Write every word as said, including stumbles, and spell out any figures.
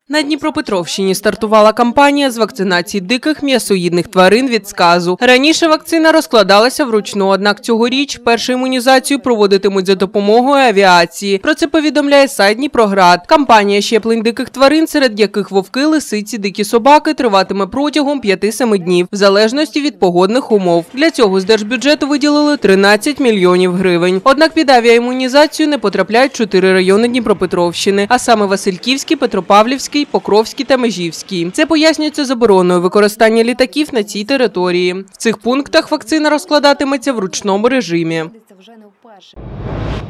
На Дніпропетровщині стартувала кампанія з вакцинації диких м'ясоїдних тварин від сказу. Раніше вакцина розкладалася вручну, однак цьогоріч першу імунізацію проводитимуть за допомогою авіації. Про це повідомляє сайт Дніпроград. Кампанія щеплень диких тварин, серед яких вовки, лисиці, дикі собаки, триватиме протягом п'яти-семи днів, в залежності від погодних умов. Для цього з держбюджету виділили тринадцять мільйонів гривень. Однак під авіаімунізацію не потрапляють чотири райони Дніпропетровщини, а саме Васильківський, Петропавлівський, Покровський та Межівський. Це пояснюється забороною використання літаків на цій території. В цих пунктах вакцина розкладатиметься в ручному режимі.